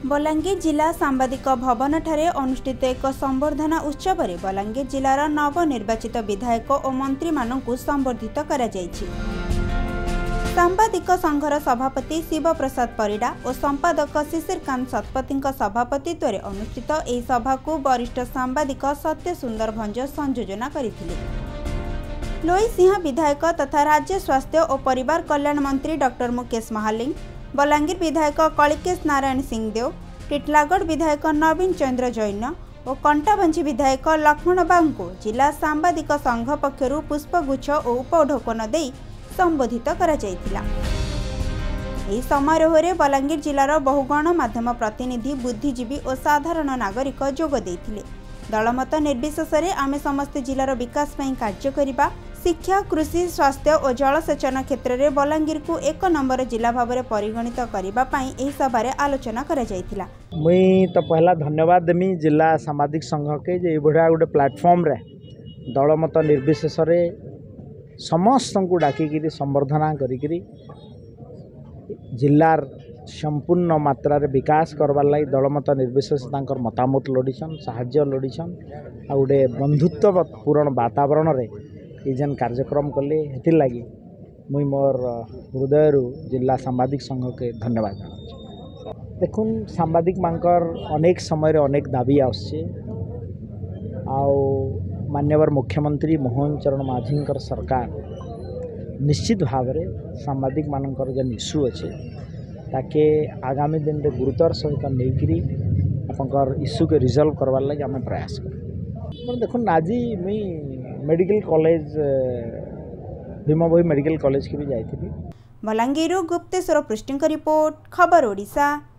बलांगीर जिला सांबादिक भवन ठारे अनुष्ठित एक संबर्धना उत्सव में बलांगीर जिलार नवनिर्वाचित विधायक और मंत्री मानकु संबर्धित करा जायछि। सांबादिक संघर सभापति शिव प्रसाद परिडा और संपादक शिशिरकांत शतपथी सभापतित्व में अनुष्ठित यह सभा को वरिष्ठ सांबादिक सत्य सुंदर भंज संयोजना करथिले। लोई सिंह विधायक तथा राज्य स्वास्थ्य और परिवार कल्याण मंत्री डॉक्टर मुकेश महालिंग, बलांगीर विधायक कलिकेश नारायण सिंहदेव, टिटलागढ़ विधायक नवीन चंद्र जैन और कंटाबांझी विधायक लक्ष्मण बाबू को जिला सांबादिक संघ पक्षरु पुष्पगुच्छ और उपढोकन दे संबोधित करा जायतिला। एही समारोह रे बलांगीर जिलार बहु गणमाध्यम प्रतिनिधि, बुद्धिजीवी और साधारण नागरिक जोग देथिले। दलमत निर्विशेष आमे समस्त जिलार विकास पई कार्य करिबा, शिक्षा, कृषि, स्वास्थ्य और जलसेचन क्षेत्र में बलांगीर को एक नंबर जिला भाव में परिगणित करने सभार आलोचना करा जायतिला। मुई तो पहला धन्यवाद देमी जिला सामाजिक संघ के जे बढ़िया गोटे प्लेटफॉर्म रे दलमत निर्विशेष समस्त को डाकिकी संबर्धना करी जिलार संपूर्ण मात्रा रे विकास करवार लगी दलमत निर्विशेष मतामत लोड़ीछन, साहाय्य लोड़ीछन आ गोटे बंधुत्वपूर्ण वातावरण रे जेन कार्यक्रम कले हेतिर लगी मुई मोर हृदय जिला सांबादिक संघ के धन्यवाद जनाऊँ। देखुन सांबादिक मानकर अनेक समय अनेक दाबी आसछे आउ मान्यवर मुख्यमंत्री मोहन चरण माझींकर सरकार निश्चित भाव में सांबादिक मानकर जेन इश्यू अच्छे ताके आगामी दिन में गुरुतर सहित नहींकरी आपंकर इश्यू के रिजल्व करवार लगे आम प्रयास कर। देखुन आज मुई medical college Bhim Bhoi medical college की भी जाई थी। बलांगीर गुप्तेश्वर पृष्ठ रिपोर्ट, खबर ओडिशा।